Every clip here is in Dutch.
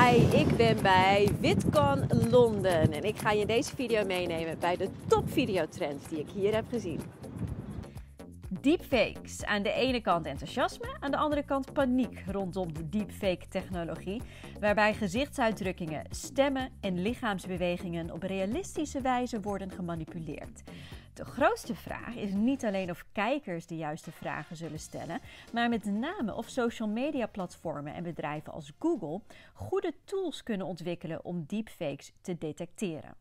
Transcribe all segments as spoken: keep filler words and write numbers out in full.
Hi, ik ben bij VidCon Londen en ik ga je in deze video meenemen bij de top videotrends die ik hier heb gezien. Deepfakes. Aan de ene kant enthousiasme, aan de andere kant paniek rondom de deepfake-technologie, waarbij gezichtsuitdrukkingen, stemmen en lichaamsbewegingen op realistische wijze worden gemanipuleerd. De grootste vraag is niet alleen of kijkers de juiste vragen zullen stellen, maar met name of social media platformen en bedrijven als Google goede tools kunnen ontwikkelen om deepfakes te detecteren.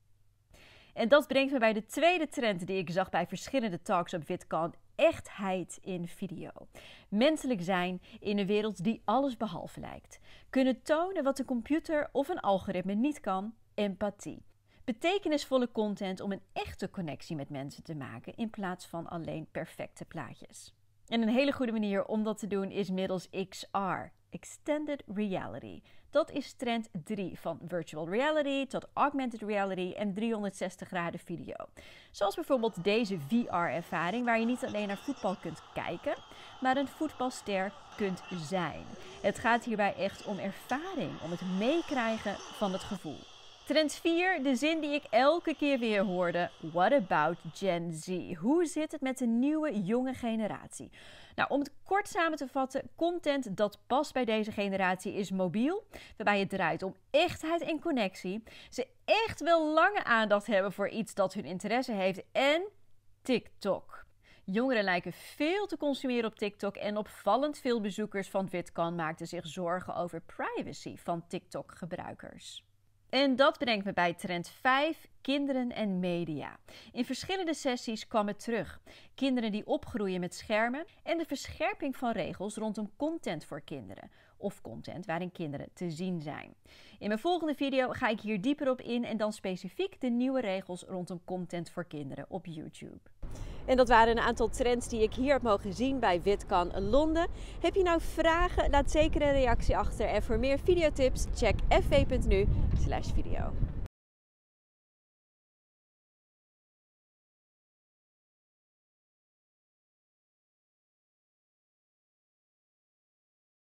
En dat brengt me bij de tweede trend die ik zag bij verschillende talks op VidCon: echtheid in video. Menselijk zijn in een wereld die alles behalve lijkt. Kunnen tonen wat een computer of een algoritme niet kan: empathie. Betekenisvolle content om een echte connectie met mensen te maken in plaats van alleen perfecte plaatjes. En een hele goede manier om dat te doen is middels X R, Extended Reality. Dat is trend drie, van virtual reality tot augmented reality en driehonderdzestig graden video. Zoals bijvoorbeeld deze V R-ervaring waar je niet alleen naar voetbal kunt kijken, maar een voetbalster kunt zijn. Het gaat hierbij echt om ervaring, om het meekrijgen van het gevoel. Trend vier, de zin die ik elke keer weer hoorde: what about Gen Z? Hoe zit het met de nieuwe jonge generatie? Nou, om het kort samen te vatten, content dat past bij deze generatie is mobiel, waarbij het draait om echtheid en connectie. Ze echt wel lange aandacht hebben voor iets dat hun interesse heeft en TikTok. Jongeren lijken veel te consumeren op TikTok en opvallend veel bezoekers van VidCon maakten zich zorgen over privacy van TikTok-gebruikers. En dat brengt me bij trend vijf, kinderen en media. In verschillende sessies kwam het terug. Kinderen die opgroeien met schermen en de verscherping van regels rondom content voor kinderen. Of content waarin kinderen te zien zijn. In mijn volgende video ga ik hier dieper op in en dan specifiek de nieuwe regels rondom content voor kinderen op YouTube. En dat waren een aantal trends die ik hier heb mogen zien bij VidCon Londen. Heb je nou vragen? Laat zeker een reactie achter. En voor meer videotips check f w punt n u slash video.